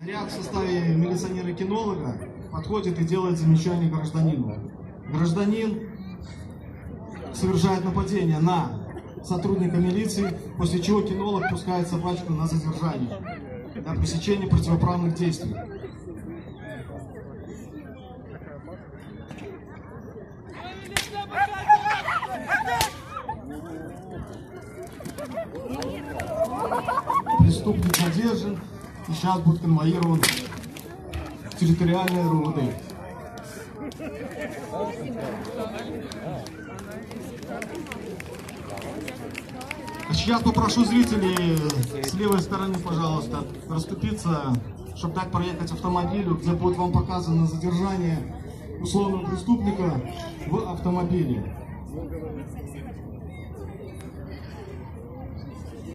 Наряд в составе милиционера-кинолога подходит и делает замечание гражданину. Гражданин совершает нападение на сотрудника милиции, после чего кинолог пускает собачку на задержание для пресечения противоправных действий. Преступник задержан и сейчас будет конвоирован в территориальное РУВД. Сейчас попрошу зрителей с левой стороны, пожалуйста, расступиться, чтобы дать проехать автомобилю, где будет вам показано задержание условного преступника в автомобиле.